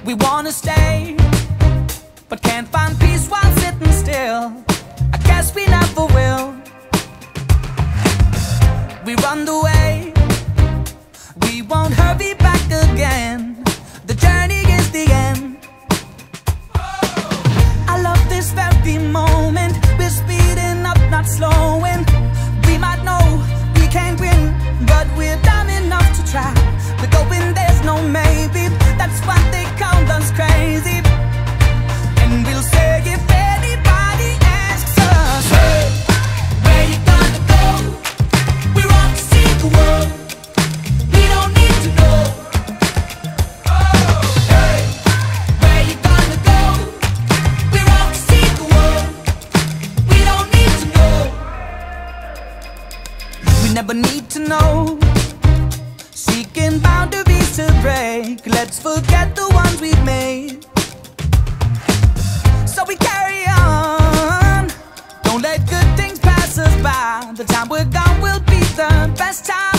We wanna stay, but can't find peace while sitting still. I guess we never will. We run the way, we won't hurry back again. The journey is the end. I love this very moment. We're speeding up, not slowing. We might know we can't win, but we're dumb enough to try. We're going, there's no maybe. That's why they call us crazy. And we'll say if anybody asks us, hey, where you gonna go? We're off to see the world. We don't need to know. Oh, hey, where you gonna go? We're off to see the world. We don't need to know. We never need to know. Seeking boundaries to break. Let's forget the ones we've made. So we carry on. Don't let good things pass us by. The time we're gone will be the best time.